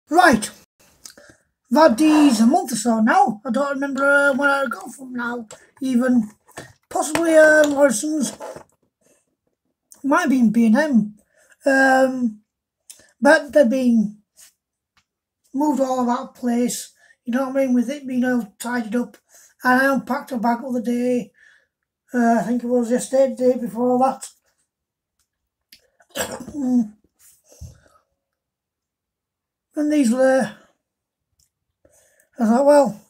Right, I've had these a month or so now. I don't remember where I got from now, even. Possibly Morrison's. Might have been B&M. But they're being moved all about the place. You know what I mean? With it being all tidied up. And I unpacked a bag the other day. I think it was yesterday, the day before that. And these were there. I thought, well,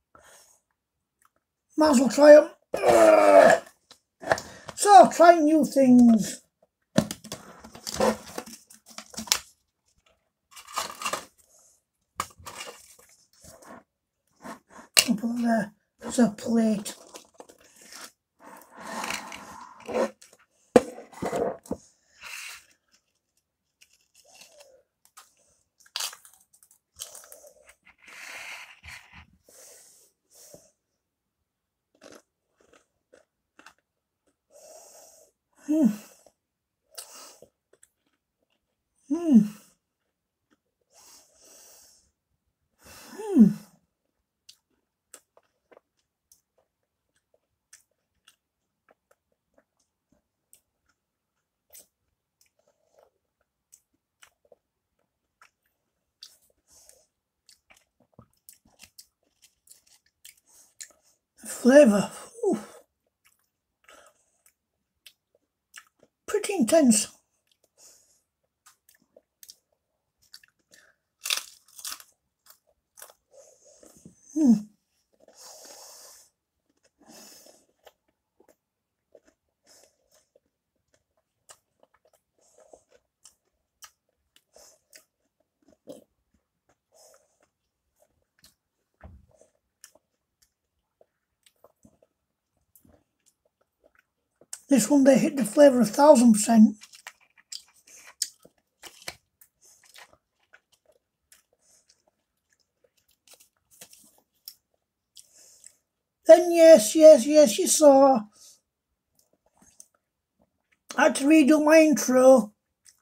might as well try them. So, trying new things. I'll put it there. It's a plate. Flavour. Pretty intense. This one, they hit the flavour 1000%. Then yes, you saw. I had to redo my intro.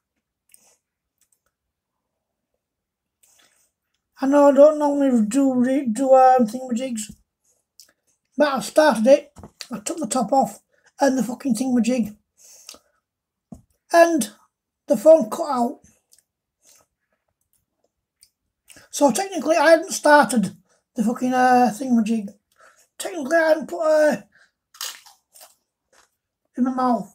I know I don't normally do thingamajigs, but I started it. I took the top off and the fucking thingamajig, and the phone cut out. So technically, I hadn't started the fucking thingamajig. Technically, I hadn't put in my mouth.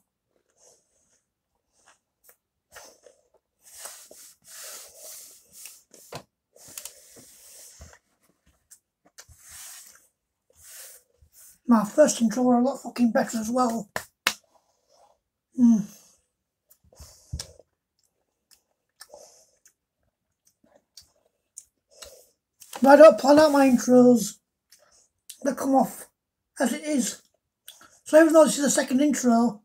My first intro were a lot fucking better as well. But I don't plan out my intros. They come off as it is. So even though this is the second intro,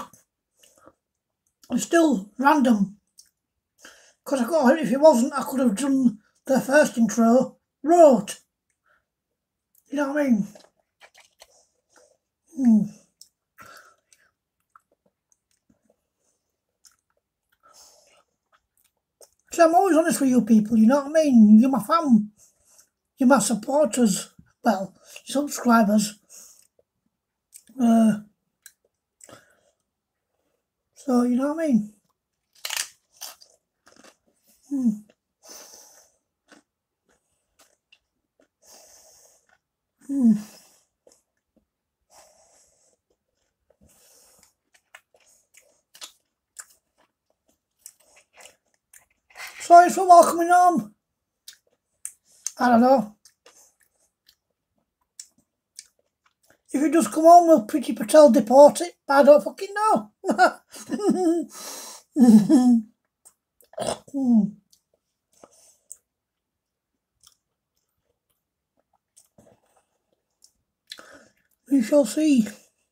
it's still random. Because if it wasn't, I could have done the first intro, wrote. You know what I mean? So I'm always honest with you people, you know what I mean? You're my fam. You're my supporters. Well, subscribers. So, you know what I mean? Sorry for welcoming home. I don't know. If it does come home, will Priti Patel deport it? I don't fucking know. We shall see.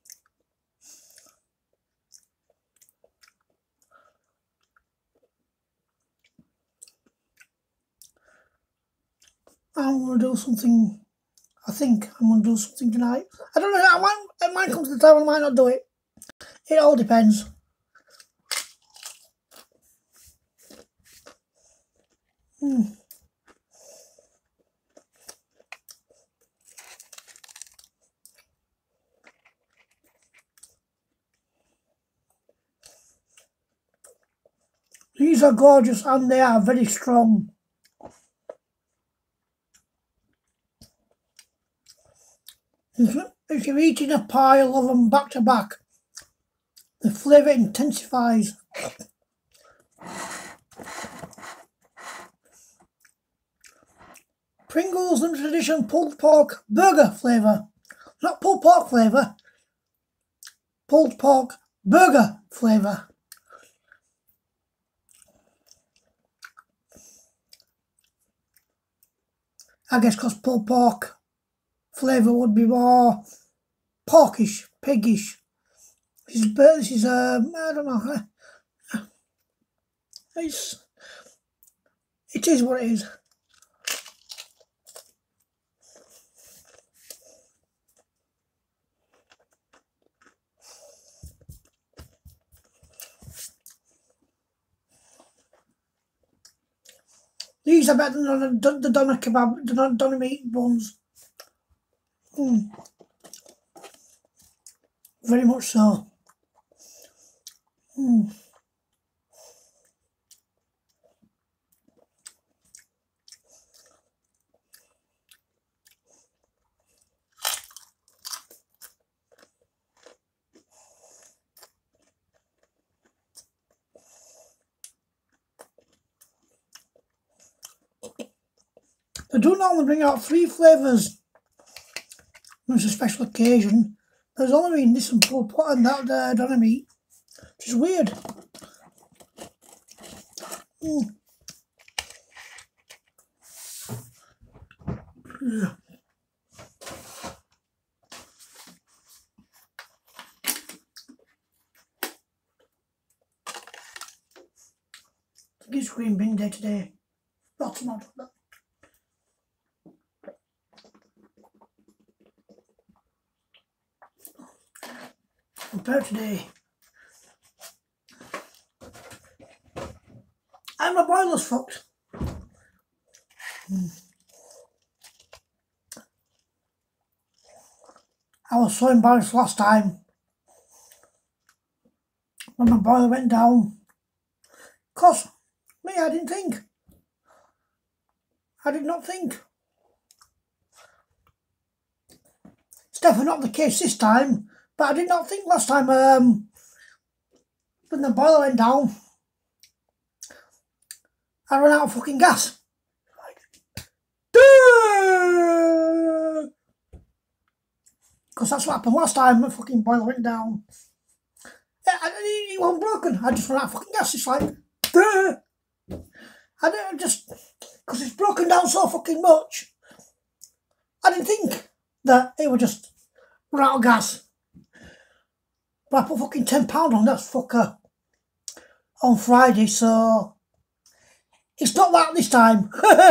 I'm going to do something. I think I'm going to do something tonight. I don't know. It might come to the time, I might not do it. It all depends. These are gorgeous and they are very strong. If you're eating a pile of them back to back, the flavour intensifies. Pringles limited edition pulled pork burger flavour. Not pulled pork flavour. Pulled pork burger flavour. I guess because pulled pork flavour would be more porkish, piggish. This is I don't know. It is what it is. These are better than the doner kebab, the doner meat buns. Very much so. They do normally bring out 3 flavours when it's a special occasion. There's only been this and pulled pork and that doner meat, which is weird. Yeah. I think it's green bin day today. Lots of that. Compared today, and my boiler's fucked. I was so embarrassed last time when my boiler went down. Cause me, I didn't think. I did not think. It's definitely not the case this time. But I did not think last time when the boiler went down, I ran out of fucking gas. Because that's what happened last time, the fucking boiler went down. It wasn't broken, I just ran out of fucking gas. It's like, I didn't just, because it's broken down so fucking much, I didn't think that it would just run out of gas. But I put fucking £10 on that fucker on Friday, so it's not that this time.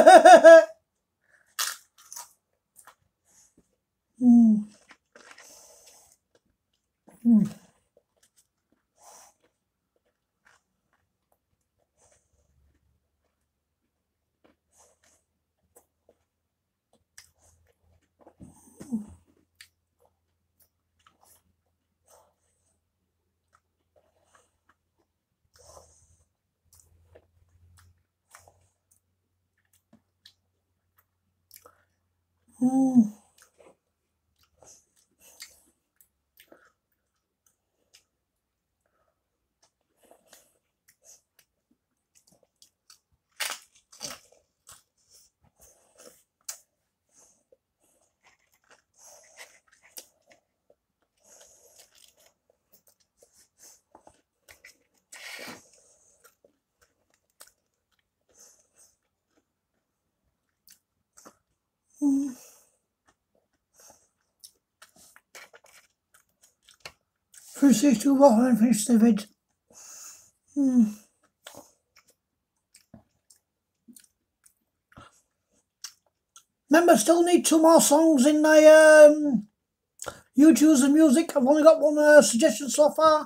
First 2 water and finish the vid. Remember, still need 2 more songs in my You Choose the Music. I've only got 1 suggestion so far.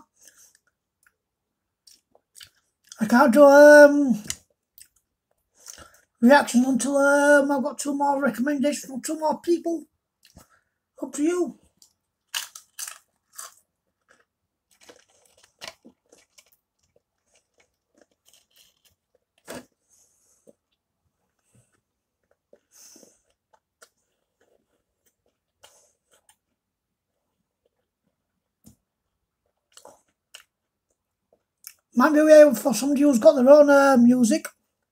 I can't do reactions until I've got 2 more recommendations from 2 more people. Up to you. Might be a way for somebody who's got their own music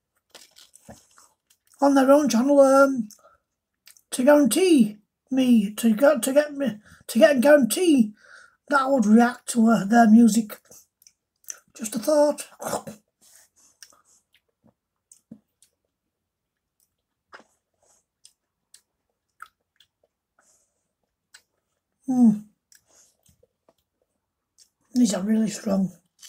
on their own channel to guarantee me to get a guarantee that I would react to their music. Just a thought. These are really strong.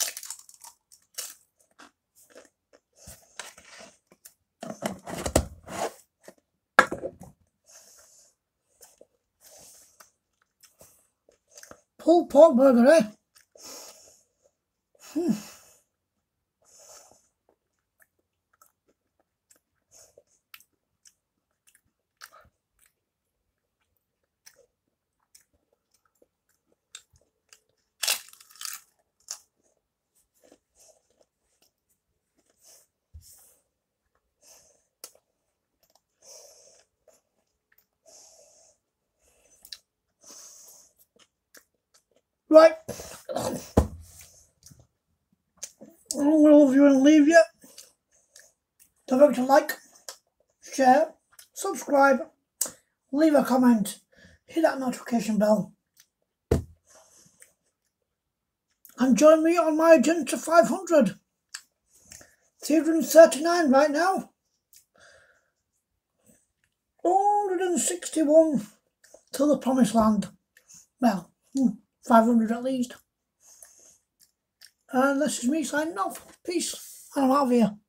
Pulled pork burger, eh? Right, I'm going to love you and leave you. Don't forget to like, share, subscribe, leave a comment, hit that notification bell, and join me on my journey to 500. 339 right now. 161 to the promised land. Well, 500 at least. And this is me signing off. Peace. And I'm out of here.